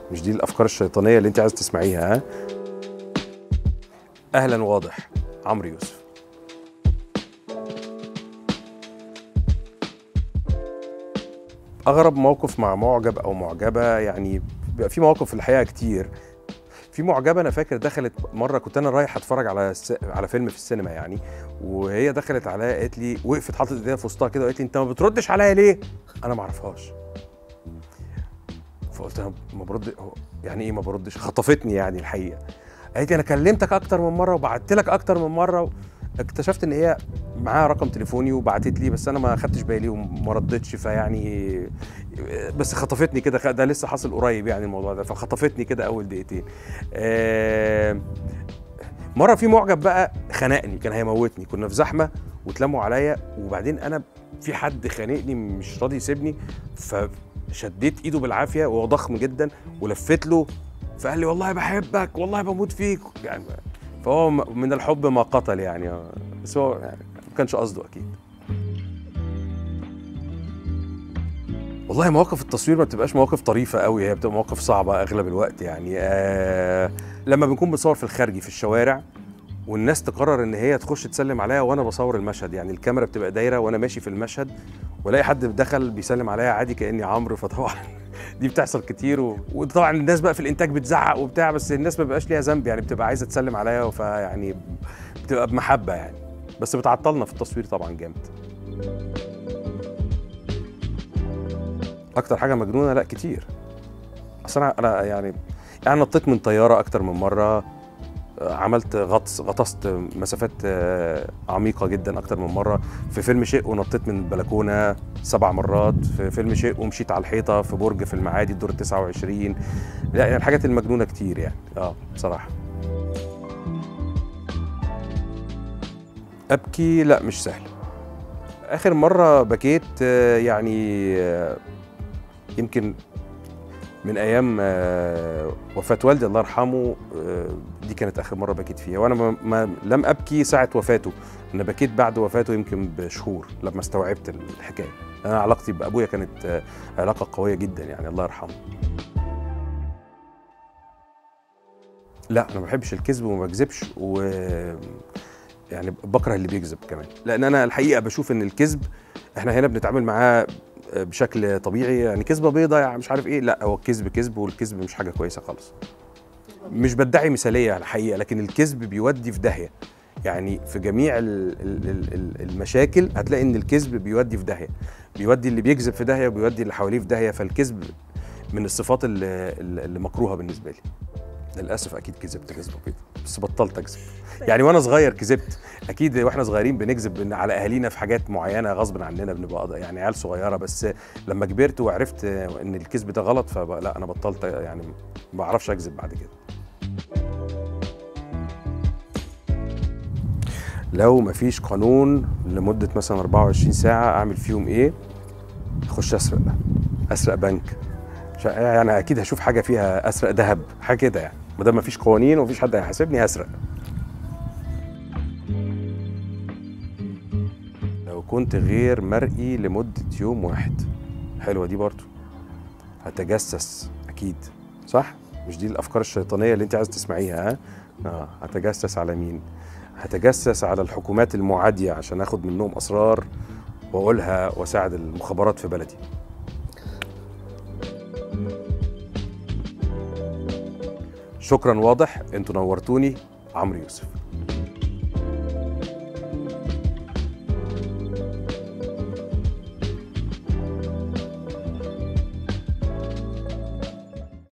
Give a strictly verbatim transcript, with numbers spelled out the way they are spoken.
مش دي الافكار الشيطانيه اللي انت عايز تسمعيها؟ ها، اهلا. واضح. عمرو يوسف. اغرب موقف مع معجب او معجبه، يعني بيبقى في مواقف في الحقيقه كتير. في معجبه انا فاكر دخلت مره، كنت انا رايح اتفرج على الس... على فيلم في السينما يعني، وهي دخلت عليا قالت لي، وقفت حاطت ايديها في وسطها كده وقالت لي انت ما بتردش عليا ليه؟ انا ما اعرفهاش. فقلت لها ما برد. يعني ايه ما بردش؟ خطفتني يعني الحقيقه. قالت لي انا كلمتك اكتر من مره وبعت لك اكتر من مره. اكتشفت ان هي معاها رقم تليفوني وبعتت لي، بس انا ما خدتش بالي وما ردتش، فيعني بس خطفتني كده. ده لسه حاصل قريب يعني الموضوع ده، فخطفتني كده اول دقيقتين. آه، مره في معجب بقى خنقني، كان هيموتني. كنا في زحمه واتلموا عليا، وبعدين انا في حد خانقني مش راضي يسيبني، فشديت ايده بالعافيه وهو ضخم جدا ولفت له، فقال لي والله بحبك والله بموت فيك يعني. فهو من الحب ما قتل يعني، بس هو يعني ما كانش قصده اكيد. والله مواقف التصوير ما بتبقاش مواقف طريفه قوي، هي بتبقى مواقف صعبه اغلب الوقت يعني. آه لما بنكون بنصور في الخارجي في الشوارع، والناس تقرر ان هي تخش تسلم عليا وانا بصور المشهد، يعني الكاميرا بتبقى دايره وانا ماشي في المشهد، والاقي حد دخل بيسلم عليا عادي كاني عمرو، فطبعا دي بتحصل كتير. و... وطبعا الناس بقى في الانتاج بتزعق وبتاع، بس الناس ما بيبقاش ليها ذنب يعني، بتبقى عايزه تسلم عليا، فيعني بتبقى بمحبه يعني، بس بتعطلنا في التصوير طبعا جامد. اكتر حاجه مجنونه؟ لا كتير. اصل انا انا يعني يعني نطيت من طياره اكتر من مره، عملت غطس، غطست مسافات عميقه جدا اكتر من مره. في فيلم شيء ونطيت من البلكونه سبع مرات. في فيلم شيء ومشيت على الحيطه في برج في المعادي الدور تسعة وعشرين. لا يعني الحاجات المجنونه كتير يعني، اه بصراحه. ابكي؟ لا مش سهل. اخر مره بكيت يعني يمكن من ايام وفاه والدي الله يرحمه، دي كانت اخر مره بكيت فيها، وانا ما ما لم ابكي ساعه وفاته، انا بكيت بعد وفاته يمكن بشهور لما استوعبت الحكايه. انا علاقتي بابويا كانت علاقه قويه جدا يعني، الله يرحمه. لا انا ما بحبش الكذب وما بكذبش، و يعني بكره اللي بيكذب كمان، لان انا الحقيقه بشوف ان الكذب احنا هنا بنتعامل معاه بشكل طبيعي، يعني كذبه بيضه يعني مش عارف ايه. لا هو الكذب كذب، والكذب مش حاجه كويسه خالص. مش بدعي مثاليه الحقيقه، لكن الكذب بيودي في داهيه يعني. في جميع المشاكل هتلاقي ان الكذب بيودي في داهيه، بيودي اللي بيكذب في داهيه وبيودي اللي حواليه في داهيه. فالكذب من الصفات اللي, اللي مكروهه بالنسبه لي. للاسف اكيد كذبت كذبه بيضه، بس بطلت اكذب يعني. وانا صغير كذبت اكيد، واحنا صغيرين بنكذب على اهالينا في حاجات معينه غصب عننا، بنبقى يعني عيال صغيره. بس لما كبرت وعرفت ان الكذب ده غلط، فلا انا بطلت يعني، ما بعرفش اكذب بعد كده. لو مفيش قانون لمده مثلا أربعة وعشرين ساعه اعمل فيهم ايه؟ اخش اسرق، اسرق بنك يعني. اكيد هشوف حاجه فيها اسرق ذهب، حاجه كده يعني، ما دام مفيش قوانين ومفيش حد هيحاسبني هسرق. لو كنت غير مرئي لمدة يوم واحد، حلوة دي برضو. هتجسس أكيد، صح؟ مش دي الأفكار الشيطانية اللي أنت عايز تسمعيها؟ ها؟ آه هتجسس على مين؟ هتجسس على الحكومات المعادية عشان آخد منهم أسرار وأقولها وأساعد المخابرات في بلدي. شكرا. واضح. أنتوا نورتوني. عمرو يوسف.